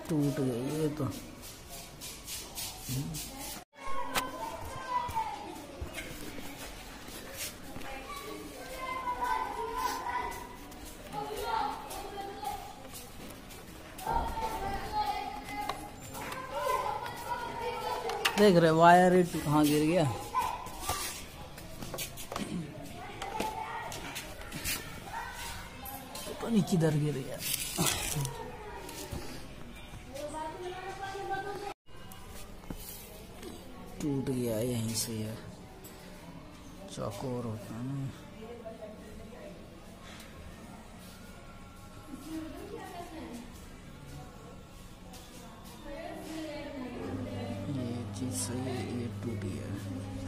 टूट गई ये तो। देख रहे वायर कहाँ गिर गया। पता नहीं किधर गिर गया। टूट गया यहीं से, है चौकोर होता है ना। ये चीज सही है, ये टूट गया।